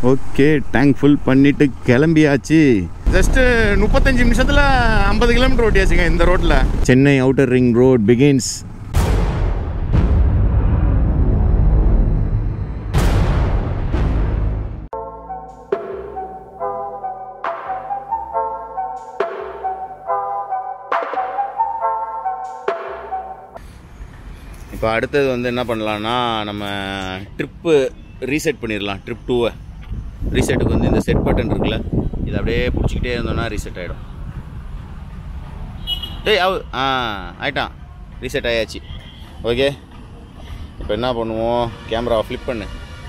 Okay, tank full பண்ணிவிட்டு கிளம்பியாச்சு. Just 35 நிமிஷத்தில் 50 கிலோமீட்டர் ஓட்டியாச்சுங்க இந்த ரோட்டில். Chennai outer ring road begins. இப்போ அடுத்தது வந்து என்ன பண்ணலான்னா, நம்ம ட்ரிப்பு ரீசெட் பண்ணிடலாம். ட்ரிப் 2 ரீசெட்டுக்கு வந்து இந்த செட் பட்டன் இருக்குல்ல, இது அப்படியே பிடிச்சிக்கிட்டே இருந்தோன்னா ரீசெட் ஆகிடும். ஆயிட்டான், ரீசெட் ஆயாச்சு. ஓகே, இப்போ என்ன பண்ணுவோம், கேமராவை ஃப்ளிப் பண்ணு.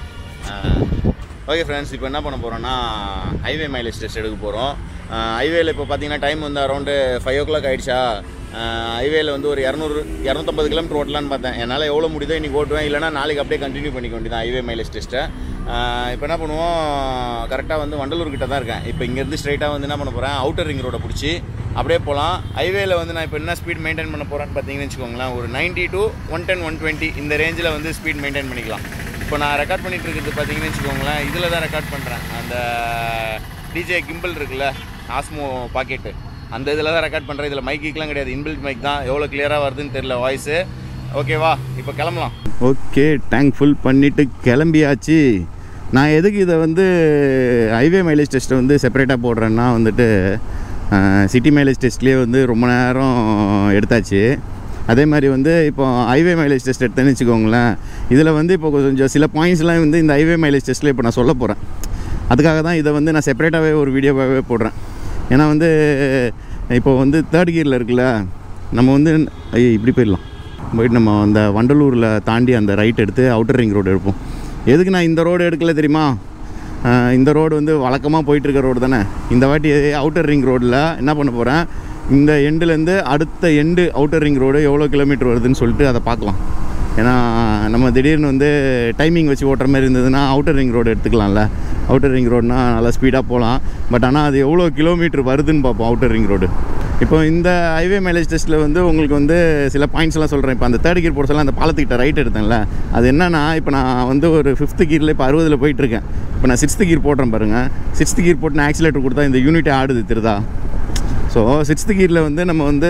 ஓகே ஃப்ரெண்ட்ஸ், இப்போ என்ன பண்ண போகிறோன்னா ஹைவே மைலேஜ் டெஸ்ட் எடுக்க போகிறோம். ஹைவேல இப்போ பார்த்தீங்கன்னா டைம் வந்து அரௌண்டு 5 o'clock ஆகிடுச்சா. ஹைவேல வந்து ஒரு 250 கிலோமீட்டர் ஓட்டலான்னு பார்த்தேன். என்னால் எவ்வளோ முடியுதோ இன்றைக்கி ஓட்டுவேன், இல்லைனா நாளைக்கு அப்படியே கண்டினியூ பண்ணிக்க வேண்டியதான் ஹைவே மைலேஜ் டெஸ்ட்டை. இப்போ என்ன பண்ணுவோம், கரெக்டாக வந்து வண்டலூர்கிட்ட தான் இருக்கேன். இப்போ இங்கேருந்து ஸ்ட்ரைட்டாக வந்து என்ன பண்ண போகிறேன், அவுட்டர் ரிங் ரோடை பிடிச்சி அப்படியே போகலாம். ஹைவேல வந்து நான் இப்போ என்ன ஸ்பீட் மெயின்டைன் பண்ண போகிறேன்னு பார்த்தீங்கன்னு வச்சுக்கோங்களேன், ஒரு 90 to 110 120 இந்த ரேஞ்சில் வந்து ஸ்பீட் மெயின்டைன் பண்ணிக்கலாம். இப்போ நான் ரெக்கார்ட் பண்ணிகிட்டு இருக்கிறது பார்த்தீங்கன்னு வச்சுக்கோங்களேன், இதில் தான் ரெக்கார்ட் பண்ணுறேன். அந்த டிஜே கிம்பிள் இருக்குல்ல, ஆஸ்மோ பாக்கெட்டு, அந்த இதில் தான் ரெக்கார்ட் பண்ணுறேன். இதில் மைக்கெலாம் கிடையாது, இன்பில்ட் மைக் தான். எவ்வளோ கிளியராக வருதுன்னு தெரியல வாய்ஸு. ஓகேவா, இப்போ கிளம்பலாம். ஓகே, டேங்க் ஃபுல் பண்ணிவிட்டு கிளம்பியாச்சு. நான் எதுக்கு இதை வந்து ஹைவே மைலேஜ் டெஸ்ட்டை வந்து செப்பரேட்டாக போடுறேன்னா வந்துட்டு, சிட்டி மைலேஜ் டெஸ்ட்லேயே வந்து ரொம்ப நேரம் எடுத்தாச்சு. அதே மாதிரி வந்து இப்போ ஹைவே மைலேஜ் டெஸ்ட் எடுத்தேன்னு வச்சுக்கோங்களேன், இதில் வந்து இப்போ கொஞ்சம் சில பாயிண்ட்ஸ்லாம் வந்து இந்த ஹைவே மைலேஜ் டெஸ்ட்டில் இப்போ நான் சொல்ல போகிறேன். அதுக்காக தான் இதை வந்து நான் செப்பரேட்டாகவே ஒரு வீடியோவாகவே போடுறேன். ஏன்னா வந்து இப்போ வந்து 3rd கியரில் இருக்குல்ல, நம்ம வந்து இப்படி போயிட்டு நம்ம அந்த வண்டலூரில் தாண்டி அந்த ரைட் எடுத்து அவுட்டர் ரிங் ரோடு எடுப்போம். எதுக்கு நான் இந்த ரோடு எடுக்கல தெரியுமா, இந்த ரோடு வந்து வழக்கமாக போயிட்டுருக்க ரோடு தானே. இந்த வாட்டி அவுட்டர் ரிங் ரோடில் என்ன பண்ண போகிறேன், இந்த எண்டுலேருந்து அடுத்த எண்டு அவுட்டர் ரிங் ரோடு எவ்வளோ கிலோமீட்டர் வருதுன்னு சொல்லிட்டு அதை பார்க்கலாம். ஏன்னா நம்ம திடீர்னு வந்து டைமிங் வச்சு ஓட்டுற மாதிரி இருந்ததுன்னா அவுட்டர் ரிங் ரோடு எடுத்துக்கலாம்ல. அவுட்டர் ரிங் ரோடுனா நல்லா ஸ்பீடாக போகலாம். பட் ஆனால் அது எவ்வளோ கிலோமீட்டர் வருதுன்னு பார்ப்போம் அவுட்டர் ரிங் ரோடு. இப்போ இந்த ஹைவே மைலேஜ் டெஸ்ட்டில் வந்து உங்களுக்கு வந்து சில பாயிண்ட்ஸ்லாம் சொல்கிறேன். இப்போ அந்த 3rd கியர் போட அந்த பாலத்துக்கிட்ட ரைட் எடுத்தேன்ல, அது என்னன்னா, இப்போ நான் வந்து ஒரு 5th கியரில் இப்போ 60 போயிட்டுருக்கேன். இப்போ நான் 6th கியர் போடுறேன் பாருங்கள். 6th கியர் போட்டு நான் ஆக்சிலேட்டர் கொடுத்தா இந்த யூனிட்டே ஆடுது தெரியுதா. ஸோ 6th கியரில் வந்து நம்ம வந்து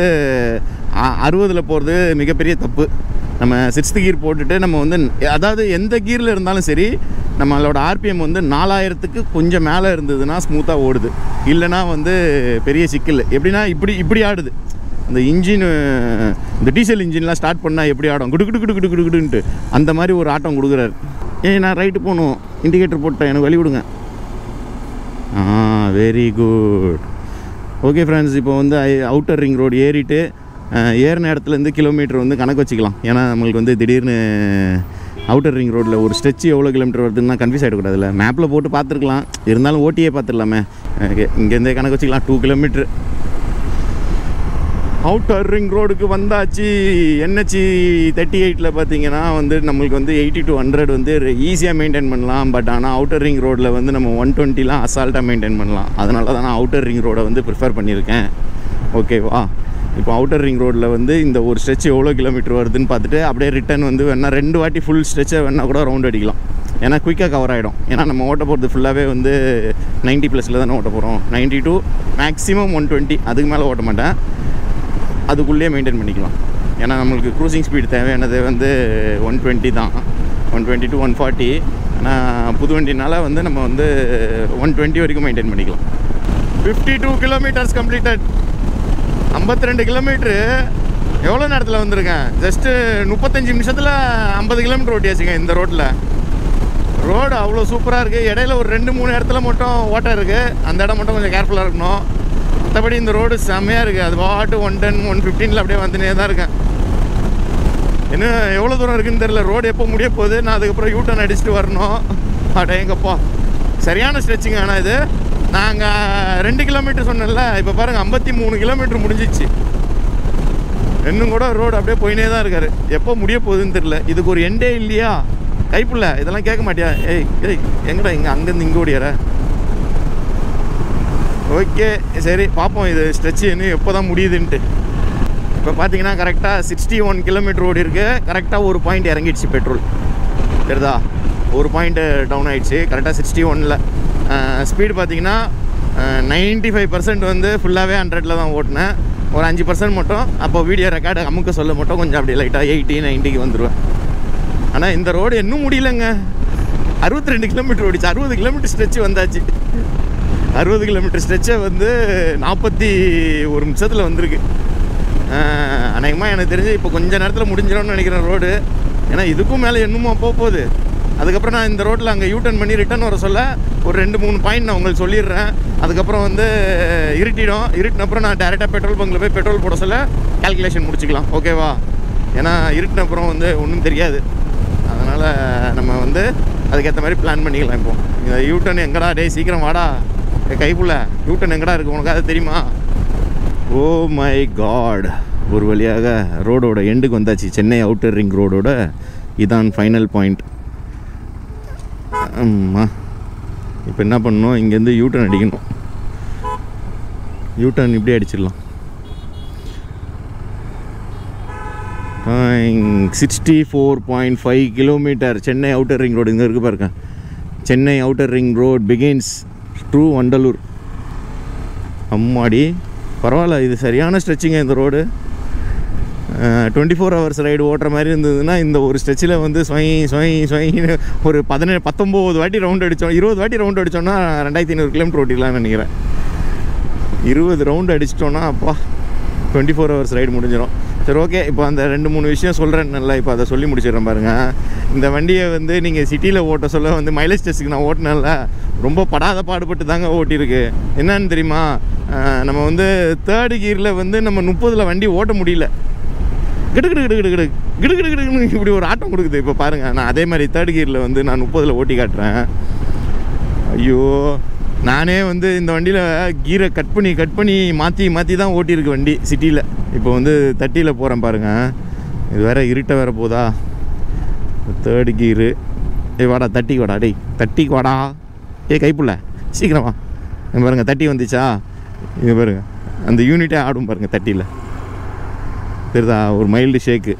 60 போகிறது மிகப்பெரிய தப்பு. நம்ம 6th கியர் போட்டுட்டு நம்ம வந்து, அதாவது எந்த கியரில் இருந்தாலும் சரி, நம்மளோட ஆர்பிஎம் வந்து 4000க்கு கொஞ்சம் மேலே இருந்ததுன்னா ஸ்மூத்தாக ஓடுது. இல்லைனா வந்து பெரிய சிக்கல். எப்படின்னா இப்படி ஆடுது அந்த இன்ஜின். இந்த டீசல் இன்ஜின்லாம் ஸ்டார்ட் பண்ணால் எப்படி ஆடும், குடுக்குடுன்ட்டு அந்த மாதிரி ஒரு ஆட்டம் கொடுக்குறாரு. நான் ரைட்டு போகணும், இண்டிகேட்டர் போட்டேன், எனக்கு வழி விடுங்க. Very good. ஓகே ஃப்ரெண்ட்ஸ், இப்போ வந்து அவுட்டர் ரிங் ரோடு ஏறிட்டு ஏறின இடத்துலேருந்து கிலோமீட்டர் வந்து கணக்கு வச்சுக்கலாம். ஏன்னா நம்மளுக்கு வந்து திடீர்னு அவுட்டர் ரிங் ரோட்டில் ஒரு ஸ்ட்ரெச் எவ்வளோ கிலோமீட்டர் வருதுன்னா கன்ஃபியூஸ் ஆகிடக்கூடாதுல்ல. மேப்பில் போட்டு பார்த்துருக்கலாம், இருந்தாலும் ஓட்டியே பார்த்துடலாமே. இங்கேருந்தே கணக்கு வச்சுக்கலாம். 2 கிலோமீட்ரு அவுட்டர் ரிங் ரோடுக்கு வந்தாச்சு. NH 38 பார்த்தீங்கன்னா வந்து நம்மளுக்கு வந்து 80 to 100 வந்து ஈஸியாக மெயின்டைன் பண்ணலாம். பட் ஆனால் அவுட்டர் ரிங் ரோடில் வந்து நம்ம 120லாம் அசால்ட்டாக மெயின்டைன் பண்ணலாம். அதனால தான் நான் அவுட்டர் ரிங் ரோடை வந்து ப்ரிஃபர் பண்ணியிருக்கேன். ஓகேவா, இப்போ அவுட்டர் ரிங் ரோடில் வந்து இந்த ஒரு ஸ்ட்ரெச் எவ்வளோ கிலோமீட்டர் வருதுன்னு பார்த்துட்டு அப்படியே ரிட்டன் வந்து வேணால் 2 வாட்டி ஃபுல் ஸ்ட்ரெச்சை வேணால் கூட ரவுண்ட் அடிக்கலாம். ஏன்னா குயிக்காக கவர் ஆகிடும். ஏன்னா நம்ம ஓட்ட போகிறது ஃபுல்லாகவே வந்து 90+ தானே ஓட்ட போகிறோம். 90 to மேக்ஸிமம் 120, அதுக்கு மேலே ஓட்ட மாட்டேன். அதுக்குள்ளேயே மெயின்டைன் பண்ணிக்கலாம். ஏன்னா நம்மளுக்கு க்ரூசிங் ஸ்பீடு தேவையானது வந்து 120 தான், 120 to 140. ஆனால் புது வண்டினால வந்து நம்ம வந்து 120 வரைக்கும் மெயின்டைன் பண்ணிக்கலாம். 52 கிலோமீட்டர்ஸ் கம்ப்ளீட்டட். 52 கிலோமீட்ரு எவ்வளோ நேரத்தில் வந்திருக்கேன். ஜஸ்ட்டு 35 நிமிஷத்தில் 50 கிலோமீட்டர் ஓட்டியாச்சுங்க இந்த ரோட்டில். ரோடு அவ்வளோ சூப்பராக இருக்குது. இடையில ஒரு 2-3 இடத்துல மட்டும் ஓட்டை இருக்குது. அந்த இடம் மட்டும் கொஞ்சம் கேர்ஃபுல்லாக இருக்கணும். மற்றபடி இந்த ரோடு செம்மையாக இருக்குது. அது பாட்டு 110 115 அப்படியே வந்துனே தான் இருக்கேன். இன்னும் எவ்வளோ தூரம் இருக்குதுன்னு தெரியல. ரோடு எப்போ முடிய போகுது, நான் அதுக்கப்புறம் யூட்டர்ன் அடிச்சுட்டு வரணும். எங்கப்பா சரியான ஸ்ட்ரெச்சிங். ஆனால் இது நாங்கள் 2 கிலோமீட்டர் சொன்னேன்ல, இப்போ பாருங்கள் 53 கிலோமீட்டர் முடிஞ்சிச்சு. இன்னும் கூட ரோடு அப்படியே போயினே தான் இருக்காரு. எப்போ முடிய போகுதுன்னு தெரியல. இதுக்கு ஒரு எண்டே இல்லையா கைப்புள்ள, இதெல்லாம் கேட்க மாட்டியா? ஏய் எங்கடா இங்கே அங்கேருந்து இங்கே ஓடியார. ஓகே சரி பார்ப்போம் இது ஸ்ட்ரெச்சு இன்னும் எப்போ தான் முடியுதுன்ட்டு. இப்போ பார்த்தீங்கன்னா கரெக்டாக 61 கிலோமீட்டர் ஓடி இருக்குது. கரெக்டாக ஒரு பாயிண்ட் இறங்கிடுச்சு பெட்ரோல். சரிதா? ஒரு பாயிண்ட் டவுன் ஆகிடுச்சு. கரெக்டாக 61ல் ஸ்பீடு பார்த்தீங்கன்னா 95% வந்து ஃபுல்லாகவே 100ல் தான் ஓட்டினேன். ஒரு 5% மட்டும் அப்போ வீடியோ ரெக்கார்டு அமுக்க சொல்ல மட்டும் கொஞ்சம் அப்படி லைட்டாக 80-90க்கு வந்துடுவேன். ஆனால் இந்த ரோடு இன்னும் முடியலைங்க. 62 கிலோமீட்டர் ஓடிச்சு. 60 கிலோமீட்டர் ஸ்ட்ரெச்சு வந்தாச்சு. 60 கிலோமீட்டர் ஸ்ட்ரெச்சை வந்து 41 நிமிஷத்தில் வந்திருக்கு. அநேகமாக எனக்கு தெரிஞ்சு இப்போ கொஞ்சம் நேரத்தில் முடிஞ்சிடும்னு நினைக்கிறேன் ரோடு. ஏன்னா இதுக்கும் மேலே இன்னுமா போகுது. அதுக்கப்புறம் நான் இந்த ரோட்டில் அங்கே யூட்டர்ன் பண்ணி ரிட்டர்ன் வர சொல்ல ஒரு 2-3 பாயிண்ட் நான் உங்களுக்கு சொல்லிடுறேன். அதுக்கப்புறம் வந்து இருட்டினப்புறம் நான் டேரெக்டாக பெட்ரோல் பங்கில் போய் பெட்ரோல் போட சொல்ல கால்குலேஷன் முடிச்சுக்கலாம். ஓகேவா? ஏன்னா இருட்டினப்புறம் வந்து ஒன்றும் தெரியாது. அதனால் நம்ம வந்து அதுக்கேற்ற மாதிரி பிளான் பண்ணிக்கலாம். இப்போ இந்த யூட்டர்ன் எங்கடா டேய் சீக்கிரம் வாடா கைப்புள்ள யூட்டர்ன் எங்கடா இருக்குது உனக்கு அது தெரியுமா? ஓ மை காட், ஒரு வழியாக ரோடோட எண்டுக்கு வந்தாச்சு. சென்னை அவுட்டர் ரிங் ரோடோட இதான் ஃபைனல் பாயிண்ட். ஆமாம், இப்போ என்ன பண்ணணும், இங்கேருந்து யூட்டர்ன் அடிக்கணும். யூட்டர்ன் இப்படி அடிச்சிடலாம். 64.5 kilometre Chennai outer ring road இங்கே இருக்குது பாருங்க. Chennai outer ring road begins to Vandalur. அம்மாடி பரவாயில்ல, இது சரியான ஸ்ட்ரெச்சிங்க இந்த ரோடு. 24 ஹவர்ஸ் ரைடு ஓட்டுற மாதிரி இருந்ததுன்னா இந்த ஒரு ஸ்ட்ரெச்சில் வந்து ஸ்வைன்னு ஒரு 19 வாட்டி ரவுண்ட் அடித்தோம். 20 வாட்டி ரவுண்ட் அடித்தோன்னா 2500 கிலோமீட்டர் ஓட்டிக்கலாம்னு நினைக்கிறேன். 20 ரவுண்டு அடிச்சிட்டோன்னா அப்பா 24 ஹவர்ஸ் ரைடு முடிஞ்சிடும். சரி, ஓகே. இப்போ அந்த 2-3 விஷயம் சொல்கிறேன். நல்லா இப்போ அதை சொல்லி முடிச்சிடுறேன் பாருங்கள். இந்த வண்டியை வந்து நீங்கள் சிட்டியில் ஓட்ட சொல்ல வந்து மைலேஜ் டெஸ்ட்டுக்கு நான் ஓட்டினேன்ல, ரொம்ப படாத பாடுபட்டு தாங்க ஓட்டியிருக்கு. என்னன்னு தெரியுமா, நம்ம வந்து 3rd கியரில் வந்து நம்ம 30ல் வண்டி ஓட்ட முடியல. கிடுக்கிடுன்னு இப்படி ஒரு ஆட்டம் கொடுக்குது. இப்போ பாருங்கள், நான் அதே மாதிரி 3rd கியரில் வந்து நான் 30ல் ஓட்டி காட்டுறேன். ஐயோ, நானே வந்து இந்த வண்டியில் கீரை கட் பண்ணி மாற்றி தான் ஓட்டியிருக்கு வண்டி சிட்டியில். இப்போ வந்து 30ல் போகிறேன் பாருங்கள். இது வேறு இருட்ட வேறு போதா. 3rd கீரு. வாடா 30 வாடா, டேய் 30 வாடா. கைப்புள்ள சீக்கிரமா பாருங்கள். 30 வந்துச்சா? இது பாருங்கள், அந்த யூனிட்டே ஆடும் பாருங்கள் 30ல். தெரியுதா? ஒரு மைல்டு ஷேக்கு.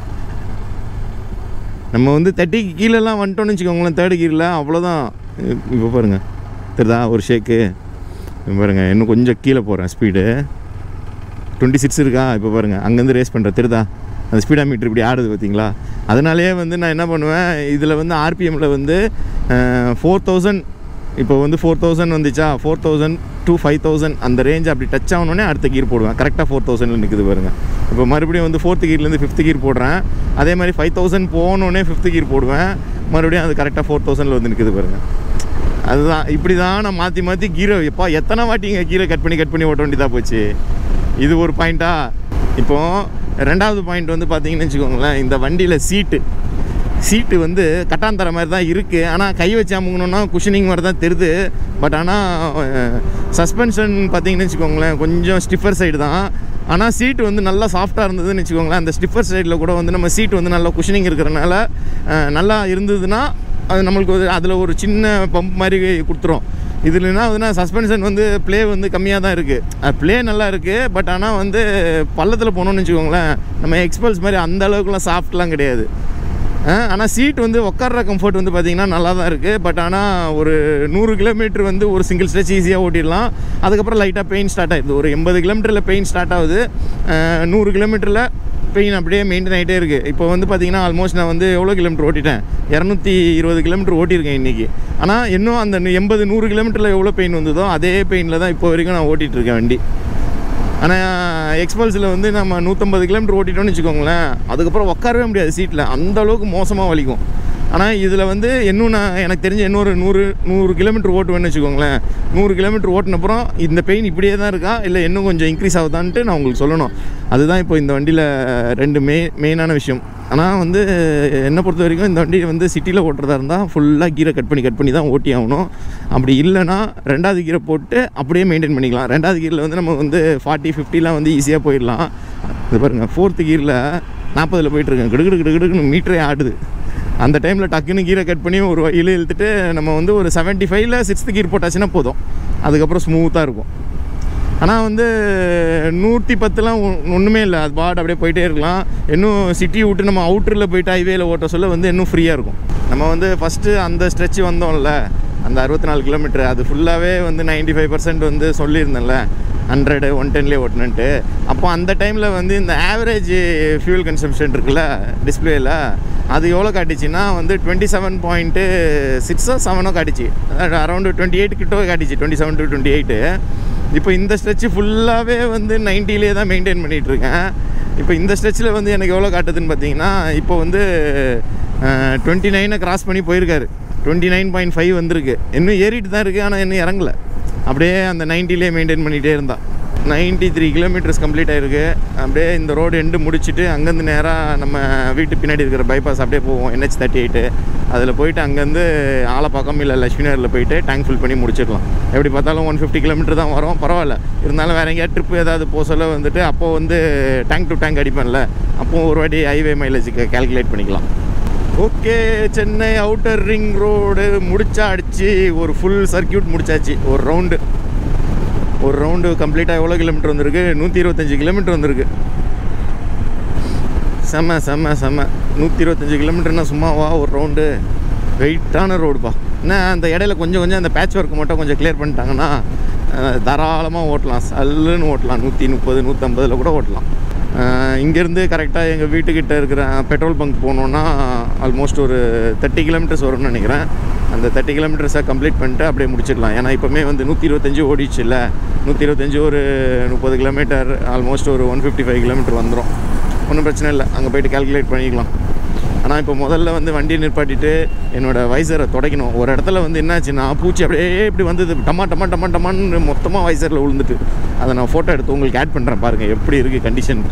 நம்ம வந்து 30க்கு கீழெல்லாம் வந்துட்டோன்னு வச்சுக்கோங்களேன் 3rd கீரில், அவ்வளோதான். இப்போ பாருங்கள், தெரியுதா ஒரு ஷேக்கு? பாருங்கள், இன்னும் கொஞ்சம் கீழே போகிறேன். ஸ்பீடு 26 இருக்கா? இப்போ பாருங்கள், அங்கேருந்து ரேஸ் பண்ணுறேன். தெரியுதா அந்த ஸ்பீடா மீட்ரு இப்படி ஆடுது பார்த்தீங்களா? அதனாலேயே வந்து நான் என்ன பண்ணுவேன், இதில் வந்து ஆர்பிஎம்மில் வந்து 4000, இப்போ வந்து 4000 வந்துச்சா, 4000 to 5000 அந்த ரேஞ்ச் அப்படி டச் ஆகணுன்னே அடுத்த கீர் போடுவேன். கரெக்டாக 4000ல் நிற்குது பாருங்கள். இப்போ மறுபடியும் வந்து 4th கீர்லேருந்து 5th கீர் போடுறேன். அதே மாதிரி 5000 போகணுன்னே 5th கீர் போடுவேன். மறுபடியும் அது கரெக்டாக 4000ல் வந்து நிற்குது பாருங்கள். அதுதான், இப்படி தான் நான் மாற்றி கீரை எப்போ எத்தனை வாட்டிங்க கீரை கட் பண்ணி ஓட்ட வேண்டியதாக போச்சு. இது ஒரு பாயிண்ட்டா. இப்போது 2வது பாயிண்ட் வந்து பார்த்தீங்கன்னு வச்சுக்கோங்களேன், இந்த வண்டியில் சீட்டு வந்து கட்டாந்தர மாதிரி தான் இருக்குது. ஆனால் கை வச்சு அமுங்கணுன்னா குஷனிங் மாதிரி தான் தெரியுது. பட் ஆனால் சஸ்பென்ஷன் பார்த்தீங்கன்னு வச்சுக்கோங்களேன் கொஞ்சம் ஸ்டிஃபர் சைடு தான். ஆனால் சீட்டு வந்து நல்லா சாஃப்டாக இருந்ததுன்னு வச்சுக்கோங்களேன். அந்த ஸ்டிஃபர் சைடில் கூட வந்து நம்ம சீட்டு வந்து நல்லா குஷனிங் இருக்கிறனால நல்லா இருந்ததுன்னா அது நம்மளுக்கு அதில் ஒரு சின்ன பம்ப் மாதிரி கொடுத்துரும். இதுலனா வந்து சஸ்பென்ஷன் வந்து ப்ளே வந்து கம்மியாக தான் இருக்குது. ப்ளே நல்லா இருக்குது. பட் ஆனால் வந்து பள்ளத்தில் போனோம்னு வச்சுக்கோங்களேன், நம்ம எக்ஸ்பல்ஸ் மாதிரி அந்த அளவுக்குலாம் சாஃப்ட்லாம் கிடையாது. ஆனால் சீட் வந்து உட்கார்ற கம்ஃபர்ட் வந்து பார்த்திங்கன்னா நல்லா தான் இருக்குது. பட் ஆனால் ஒரு 100 கிலோமீட்டர் வந்து ஒரு சிங்கிள் ஸ்ட்ரெச் ஈஸியாக ஓட்டிடலாம். அதுக்கப்புறம் லைட்டாக பெயின் ஸ்டார்ட் ஆகிடுது. ஒரு 80 கிலோமீட்டரில் பெயின் ஸ்டார்ட் ஆகுது. 100 கிலோமீட்டரில் பெயின் அப்படியே மெயின்டைன் ஆகிட்டே இருக்குது. இப்போ வந்து பார்த்திங்கன்னா ஆல்மோஸ்ட் நான் வந்து எவ்வளோ கிலோமீட்டர் ஓட்டிட்டேன், 220 கிலோமீட்டர் ஓட்டியிருக்கேன் இன்றைக்கி. ஆனால் இன்னும் அந்த 80-100 கிலோமீட்டரில் எவ்வளோ பெயின் வந்ததோ அதே பெயினில் தான் இப்போ வரைக்கும் நான் ஓட்டிகிட்ருக்கேன் வண்டி. ஆனால் எக்ஸ்பல்ஸில் வந்து நம்ம 150 கிலோமீட்டர் ஓட்டிட்டோம்னு வச்சுக்கோங்களேன், அதுக்கப்புறம் உட்காரவே முடியாது சீட்டில், அந்தளவுக்கு மோசமாக வலிக்கும். ஆனால் இதில் வந்து இன்னும் எனக்கு தெரிஞ்ச இன்னொரு 100 கிலோமீட்டர் ஓட்டுவேன்னு வச்சுக்கோங்களேன். 100 கிலோமீட்டர் ஓட்டினப்புறம் இந்த பெயின் இப்படியே தான் இருக்கா இல்லை இன்னும் கொஞ்சம் இன்க்ரீஸ் ஆகுதான்ட்டு நான் உங்களுக்கு சொல்லணும். அதுதான் இப்போ இந்த வண்டியில் 2 மெயினான விஷயம். ஆனால் வந்து என்னை பொறுத்த வரைக்கும் இந்த வண்டியை வந்து சிட்டியில் ஓட்டுறதா இருந்தால் ஃபுல்லாக கீரை கட் பண்ணி தான் ஓட்டி ஆகணும். அப்படி இல்லைனா 2வது கீரை போட்டு அப்படியே மெயின்டைன் பண்ணிக்கலாம். 2வது கீரில் வந்து நம்ம வந்து 40-50லாம் வந்து ஈஸியாக போயிடலாம். இது பாருங்கள், 4th கீரில் 40ல் போயிட்டுருக்கேன். கிடுக்குன்னு மீட்டரே ஆடுது. அந்த டைமில் டக்குன்னு கீரை கட் பண்ணி ஒரு இழுத்துட்டு நம்ம வந்து ஒரு 75ல் 6th கீர் போட்டாச்சுன்னா போதும். அதுக்கப்புறம் ஸ்மூத்தாக இருக்கும். ஆனால் வந்து 110லாம் ஒன்றுமே இல்லை, அது பாட் அப்படியே போயிட்டே இருக்கலாம். இன்னும் சிட்டி விட்டு நம்ம அவுட்டரில் போயிட்டு ஹைவேல ஓட்ட சொல்ல வந்து இன்னும் ஃப்ரீயாக இருக்கும். நம்ம வந்து ஃபஸ்ட்டு அந்த ஸ்ட்ரெச் வந்தோம்ல, அந்த 64 கிலோமீட்டர், அது ஃபுல்லாகவே வந்து 95% வந்து சொல்லியிருந்தேன்ல 100 110லேயே ஓட்டணுன்ட்டு. அப்போ அந்த டைமில் வந்து இந்த ஆவரேஜ் ஃபியூல் கன்சம்ஷன் இருக்குல்ல டிஸ்பிளேயில், அது எவ்வளோ காட்டிச்சுன்னா வந்து 27.6 7 காட்டிச்சு, அரௌண்டு 28 கிட்ட காட்டிச்சு, 27 to 28. இப்போ இந்த ஸ்ட்ரெச்சு ஃபுல்லாகவே வந்து 90லே தான் மெயின்டைன் பண்ணிகிட்ருக்கேன். இப்போ இந்த ஸ்ட்ரெச்சில் வந்து எனக்கு எவ்வளோ காட்டுதுன்னு பார்த்தீங்கன்னா, இப்போ வந்து 29 கிராஸ் பண்ணி போயிருக்காரு, 29.5 வந்திருக்கு. இன்னும் ஏறிட்டு தான் இருக்குது, ஆனால் இன்னும் இறங்கலை. அப்படியே அந்த 90லே மெயின்டைன் பண்ணிகிட்டே இருந்தான். 93 கிலோமீட்டர்ஸ் கம்ப்ளீட் ஆகிருக்கு. அப்படியே இந்த ரோடு எண்டு முடிச்சுட்டு அங்கேருந்து நேராக நம்ம வீட்டு பின்னாடி இருக்கிற பைபாஸ் அப்படியே போவோம், NH38. அதில் போயிட்டு அங்கேருந்து ஆலப்பாக்கம் இல்லை லட்சுமி நகரில் போயிட்டு டேங்க் ஃபில் பண்ணி முடிச்சிடலாம். எப்படி பார்த்தாலும் 150 கிலோமீட்டர் தான் வரும், பரவாயில்ல. இருந்தாலும் வேறு எங்கேயா ட்ரிப்பு ஏதாவது போக சொல்ல வந்துட்டு அப்போது வந்து டேங்க் டு டேங்க் அடிப்பேன்ல, அப்போது ஒரு வாட்டி ஹைவே மைலேஜுக்கு கேல்குலேட் பண்ணிக்கலாம். Okay, Chennai outer ring road முடிச்சாடிச்சு. ஒரு ஃபுல் சர்க்கியூட் முடிச்சாச்சு. ஒரு ரவுண்டு கம்ப்ளீட்டாக எவ்வளோ கிலோமீட்டர் வந்திருக்கு? 125 கிலோமீட்டர் வந்திருக்கு. செம்ம 125 கிலோமீட்டர்னால் சும்மாவா ஒரு ரவுண்டு? வெயிட்டான ரோடுப்பா. என்ன அந்த இடையில கொஞ்சம் அந்த பேட்ச் ஒர்க் மட்டும் கொஞ்சம் கிளியர் பண்ணிட்டாங்கன்னா தாராளமாக ஓட்டலாம், சல்லுன்னு ஓட்டலாம். 130 150 கூட ஓட்டலாம். இங்கேருந்து கரெக்டாக எங்கள் வீட்டுக்கிட்ட இருக்கிற பெட்ரோல் பங்க் போனோன்னா ஆல்மோஸ்ட் ஒரு 30 கிலோமீட்டர்ஸ் வரும்னு நினைக்கிறேன். அந்த 30 கிலோமீட்டர்ஸை கம்ப்ளீட் பண்ணிட்டு அப்படியே முடிச்சிடலாம். ஏன்னா இப்போமே வந்து 125 ஓடிச்சு இல்லை, 125 ஒரு 30 கிலோமீட்டர், ஆல்மோஸ்ட் ஒரு 155 கிலோமீட்டர் வந்துடும். ஒன்றும் பிரச்சனை இல்லை, அங்கே போய்ட்டு கால்குலேட் பண்ணிக்கலாம். ஆனால் இப்போ முதல்ல வந்து வண்டியை நிற்பாட்டிட்டு என்னோடய வைசரை துடைக்கணும். ஒரு இடத்துல வந்து என்னாச்சுன்னா பூச்சி அப்படியே இப்படி வந்தது, டமான்னு மொத்தமாக வைசரில் விழுந்துட்டு. அதை நான் ஃபோட்டோ எடுத்து உங்களுக்கு ஆட் பண்ணுறேன், பாருங்கள் எப்படி இருக்குது கண்டிஷன்ட்டு.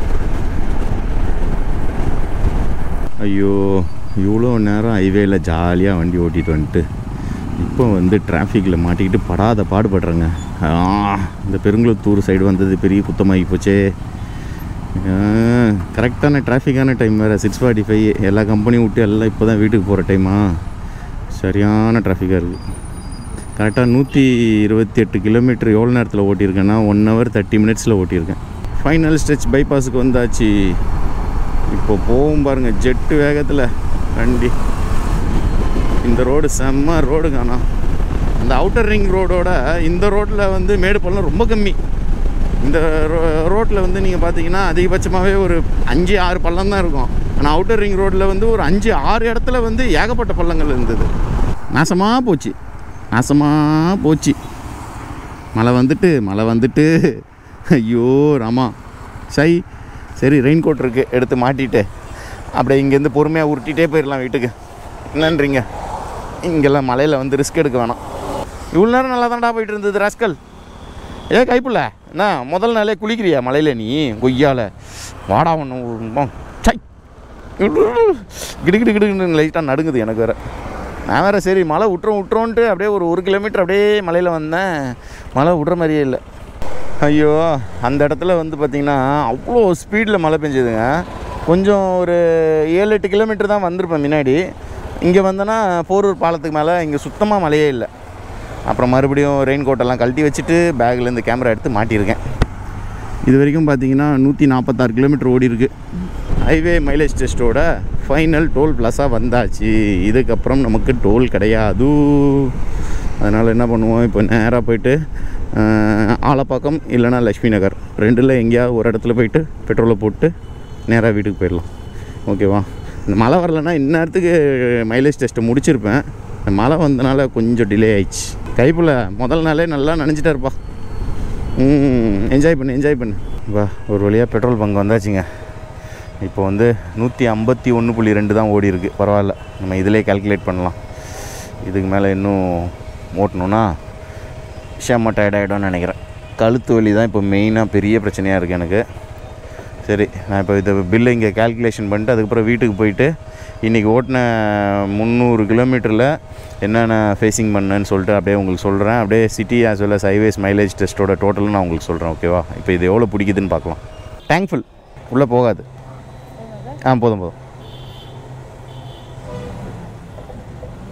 ஐயோ, இவ்வளோ நேரம் ஹைவேல ஜாலியாக வண்டி ஓட்டிகிட்டு வந்துட்டு இப்போ வந்து டிராஃபிக்கில் மாட்டிக்கிட்டு படாத பாடுபடுறேங்க. இந்த பெருங்குளத்தூர் சைடு வந்தது பெரிய குத்தமாகி போச்சே. கரெக்டான டிராஃபிக்கான டைம் வேறு, 6:45. எல்லா கம்பெனியும் விட்டு எல்லாம் இப்போ தான் வீட்டுக்கு போகிற டைமா, சரியான டிராஃபிக்காக இருக்குது. கரெக்டாக 128 கிலோமீட்டர் எவ்வளோ நேரத்தில் ஓட்டியிருக்கேன்னா 1 hour 30 minutes ஓட்டியிருக்கேன். ஃபைனல் ஸ்ட்ரெச் பைபாஸுக்கு வந்தாச்சு. இப்போ போகும் பாருங்கள் ஜெட்டு வேகத்தில் வண்டி. இந்த ரோடு செம்ம ரோடு காணா. அந்த அவுட்டர் ரிங் ரோடோட இந்த ரோட்டில் வந்து மேடு பள்ளம் ரொம்ப கம்மி. இந்த ரோட்டில் வந்து நீங்கள் பார்த்தீங்கன்னா அதிகபட்சமாகவே ஒரு 5-6 பள்ளம் தான் இருக்கும். ஆனால் அவுட்டர் ரிங் ரோட்டில் வந்து ஒரு 5-6 இடத்துல வந்து ஏகப்பட்ட பள்ளங்கள் இருந்தது. நாசமாக போச்சு. மழை வந்துட்டு ஐயோ ராமா. சரி ரெயின் கோட் இருக்குது, எடுத்து மாட்டிட்டு அப்படியே இங்கேருந்து பொறுமையாக உருட்டிகிட்டே போயிடலாம் வீட்டுக்கு. என்னன்றீங்க? இங்கெல்லாம் மலையில் வந்து ரிஸ்க் எடுக்க வேணாம். இவ்வளோ நேரம் நல்லா தான்டா போயிட்டு இருந்தது ராஸ்கல். கைப்புள்ள என்ன முதல் நாளே குளிக்கிறியா மலையில் நீ? கொய்யால் வாடா ஒன்று சை கிடுகிடுன்னு லைட்டாக நடுங்குது எனக்கு வேறு. நான் வேறு சரி மழை விட்டுறோன்ட்டு அப்படியே ஒரு 1 கிலோமீட்டர் அப்படியே மலையில் வந்தேன். மழை விட்ற மாதிரியே இல்லை. ஐயோ, அந்த இடத்துல வந்து பார்த்திங்கன்னா அவ்வளோ ஸ்பீடில் மழை பெஞ்சதுங்க. கொஞ்சம் ஒரு 7-8 கிலோமீட்டர் தான் வந்திருப்பேன் முன்னாடி. இங்கே வந்தேன்னா போரூர் பாலத்துக்கு மேலே இங்கே சுத்தமாக மழையே இல்லை. அப்புறம் மறுபடியும் ரெயின் கோட்டெல்லாம் கழட்டி வச்சுட்டு பேக்லேருந்து கேமரா எடுத்து மாட்டியிருக்கேன். இது வரைக்கும் பார்த்தீங்கன்னா 146 கிலோமீட்டர் ஓடி இருக்குது. ஹைவே மைலேஜ் டெஸ்ட்டோட ஃபைனல் டோல் ப்ளஸாக வந்தாச்சு. இதுக்கப்புறம் நமக்கு டோல் கிடையாது. அதனால் என்ன பண்ணுவோம், இப்போ நேராக போயிட்டு ஆலப்பாக்கம் இல்லைனா லட்சுமி நகர் 2ல் எங்கேயாவது ஒரு இடத்துல போயிட்டு பெட்ரோலை போட்டு நேராக வீட்டுக்கு போயிடலாம். ஓகேவா? இந்த மழை வரலைன்னா இந்நேரத்துக்கு மைலேஜ் டெஸ்ட்டை முடிச்சிருப்பேன். இந்த மழை வந்தனால கொஞ்சம் டிலே ஆயிடுச்சு. கைப்புள்ள முதல் நாளே நல்லா நினச்சிட்டாருப்பா. என்ஜாய் பண்ணு. வா, ஒரு வழியாக பெட்ரோல் பங்க் வந்தாச்சுங்க. இப்போ வந்து 151.2 தான் ஓடி இருக்குது. பரவாயில்ல, நம்ம இதிலே கால்குலேட் பண்ணலாம். இதுக்கு மேலே இன்னும் ஓட்டணுன்னா செம்ம டயர்டாகிடும்னு நினைக்கிறேன். கழுத்து வலி தான் இப்போ மெயினாக பெரிய பிரச்சனையாக இருக்குது எனக்கு. சரி, நான் இப்போ இதை பில்லை இங்கே கால்குலேஷன் பண்ணிட்டு அதுக்கப்புறம் வீட்டுக்கு போயிட்டு இன்றைக்கி ஓட்டின 300 கிலோமீட்டரில் என்னென்ன ஃபேஸிங் பண்ணேன்னு சொல்லிட்டு அப்படியே உங்களுக்கு சொல்கிறேன். அப்படியே city as well as highways mileage டெஸ்ட்டோட டோட்டலும் நான் உங்களுக்கு சொல்கிறேன். ஓகேவா? இப்போ இது எவ்வளோ பிடிக்குதுன்னு பார்க்கலாம். டேங்க் ஃபுல் உள்ளே போகாது. போதும்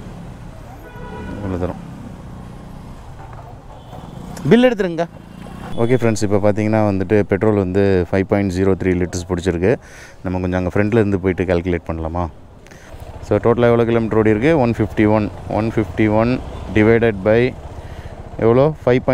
இவ்வளோ தரும். பில் எடுத்துருங்க. ஓகே ஃப்ரெண்ட்ஸ், இப்போ பார்த்தீங்கன்னா வந்துட்டு பெட்ரோல் வந்து 5.03 லிட்டர்ஸ் பிடிச்சிருக்கு. நம்ம கொஞ்சம் அங்கே ஃப்ரண்ட்டில் இருந்து போயிட்டு கால்குலேட் பண்ணலாமா? ஸோ டோட்டலாக எவ்வளோ கிலோமீட்டர் ஓடி இருக்குது? 151 டிவைடட் பை எவ்வளோ?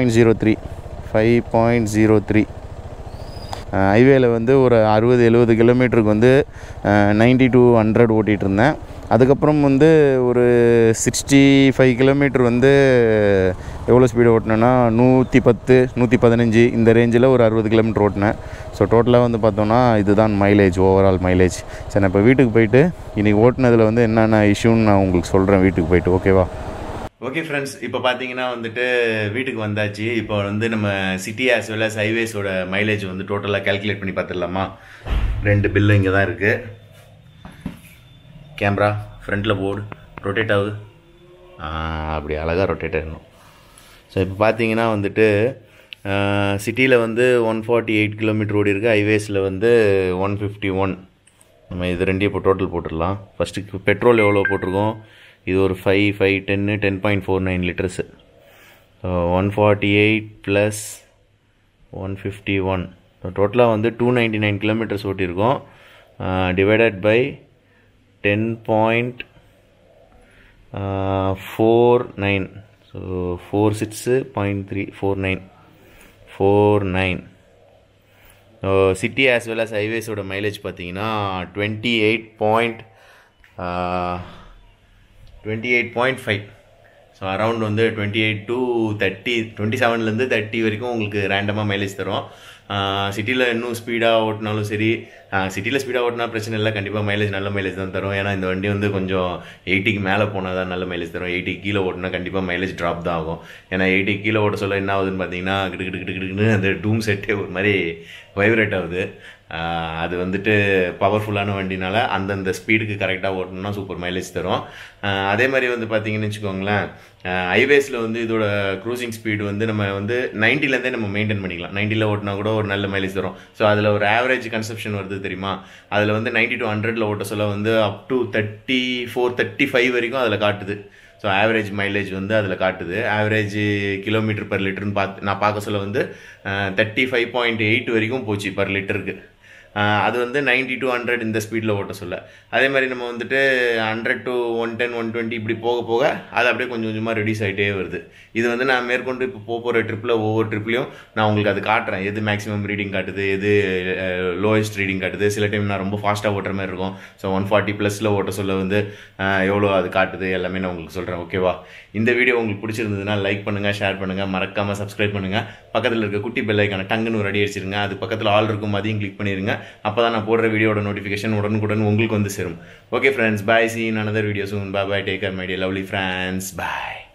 5.03 ஹைவேல வந்து ஒரு 60-70 கிலோமீட்டருக்கு வந்து 90 to 100 ஓட்டிகிட்டு இருந்தேன். அதுக்கப்புறம் வந்து ஒரு 65 கிலோமீட்டர் வந்து எவ்வளோ ஸ்பீடு ஓட்டினேன்னா 110-115 இந்த ரேஞ்சில் ஒரு 60 கிலோமீட்டர் ஓட்டினேன். ஸோ டோட்டலாக வந்து பார்த்தோன்னா இதுதான் மைலேஜ், ஓவரால் மைலேஜ். சரி, நான் இப்போ வீட்டுக்கு போயிட்டு இன்றைக்கி ஓட்டினதில் வந்து என்னென்ன இஷ்யூன்னு நான் உங்களுக்கு சொல்கிறேன் வீட்டுக்கு போயிட்டு. ஓகேவா? ஓகே ஃப்ரெண்ட்ஸ், இப்போ பார்த்தீங்கன்னா வந்துட்டு வீட்டுக்கு வந்தாச்சு. இப்போ வந்து நம்ம சிட்டி ஆஸ் வெல் அஸ் ஹைவேஸோட மைலேஜ் வந்து டோட்டலாக கேல்குலேட் பண்ணி பார்த்துடலாமா? 2 பில்லு இங்கே தான் இருக்குது. கேமரா ஃப்ரண்ட்டில் போர்டு ரொட்டேட் ஆகுது, அப்படி அழகாக ரொட்டேட் ஆகணும். ஸோ இப்போ பார்த்தீங்கன்னா வந்துட்டு சிட்டியில் வந்து 148 கிலோமீட்டர் ஓடி இருக்குது, ஹைவேஸில் வந்து 151. நம்ம இது ரெண்டையும் இப்போ டோட்டல் போட்டுடலாம். ஃபஸ்ட்டு பெட்ரோல் எவ்வளோ போட்டிருக்கோம்? இது ஒரு 10.49 லிட்டர்ஸு. 148 + 151 டோட்டலாக வந்து 299 கிலோமீட்டர்ஸ் ஓட்டியிருக்கோம். Divided by 10.49. So 46.349 city as well as ஹைவேஸோட மைலேஜ் பார்த்தீங்கன்னா 28.5. ஸோ அரவுண்ட் வந்து 28 to 30, 27லேருந்து 30 வரைக்கும் உங்களுக்கு ரேண்டமாக மைலேஜ் தரும். சிட்டியில் இன்னும் ஸ்பீடாக ஓட்டினாலும் சரி, சிட்டியில் ஸ்பீடாக ஓட்டினா பிரச்சனை இல்லை, கண்டிப்பாக மைலேஜ் நல்ல மைலேஜ் தான் தரும். ஏன்னா இந்த வண்டி வந்து கொஞ்சம் 80க்கு மேலே போனால் தான் நல்ல மைலேஜ் தரும். 80 கீழே ஓட்டினா கண்டிப்பாக மைலேஜ் ட்ராப் தான் ஆகும். ஏன்னா 80 கீழே ஓட்ட சொல்ல என்ன ஆகுதுன்னு பார்த்தீங்கன்னா கிடுக்கிட்டு அந்த டூம் செட்டே ஒரு மாதிரி வைப்ரேட் ஆகுது. அது வந்துட்டு பவர்ஃபுல்லான வண்டினால அந்தந்த ஸ்பீடுக்கு கரெக்டாக ஓட்டணும்னா சூப்பர் மைலேஜ் தரும். அதே மாதிரி வந்து பார்த்தீங்கன்னு வச்சுக்கோங்களேன், ஹைவேஸில் வந்து இதோட க்ரூசிங் ஸ்பீடு வந்து நம்ம வந்து 90லேருந்தே நம்ம மெயின்டைன் பண்ணிக்கலாம். 90ல் ஓட்டினா கூட ஒரு நல்ல மைலேஜ் தரும். ஸோ அதில் ஒரு ஆவரேஜ் கன்சப்ஷன் வருது தெரியுமா? அதில் வந்து 90 to 100ல் ஓட்ட சொல்ல வந்து அப் டு 34-35 வரைக்கும் அதில் காட்டுது. ஸோ ஆவரேஜ் மைலேஜ் வந்து அதில் காட்டுது. ஆவரேஜ் கிலோமீட்டர் பர் லிட்டர்னு நான் பார்க்க சொல்ல வந்து 35.8 வரைக்கும் போச்சு பர் லிட்டருக்கு. அது வந்து 90 to 100 இந்த ஸ்பீடில் ஓட்ட சொல்ல. அதே மாதிரி நம்ம வந்துட்டு 100 to 110, 120 இப்படி போக போக அது அப்படியே கொஞ்சம் கொஞ்சமாக ரெடியூஸ் ஆகிட்டே வருது. இது வந்து நான் மேற்கொண்டு இப்போ போகிற ட்ரிப்பில் ஒவ்வொரு ட்ரிப்லையும் நான் உங்களுக்கு அது காட்டுறேன். எது மேக்ஸிமம் ரீடிங் காட்டுது, எது லோயஸ்ட் ரீடிங் காட்டுது. சில டைம் நான் ரொம்ப ஃபாஸ்ட்டாக ஓட்டுற மாதிரி இருக்கும். ஸோ 140+ ஓட்ட சொல்ல வந்து எவ்வளோ அது காட்டுது எல்லாமே நான் உங்களுக்கு சொல்கிறேன். ஓகேவா? இந்த வீடியோ உங்களுக்கு பிடிச்சிருந்ததுன்னா லைக் பண்ணுங்கள், ஷேர் பண்ணுங்கள், மறக்காமல் சப்ஸ்கிரைப் பண்ணுங்கள். பக்கத்தில் இருக்க குட்டி பெல் ஐக்கான டங்குன்னு ஒரு அடி அடிச்சிருங்க. அது பக்கத்தில் ஆல் இருக்கும், அதையும் கிளிக் பண்ணிடுங்க. அப்போ தான் நான் போடுற வீடியோட நோட்டிஃபிகேஷன் உடனுக்குடன் உங்களுக்கு வந்து சேரும். Okay friends, bye. See you in another video soon. Bye bye. Take care my dear lovely friends. Bye.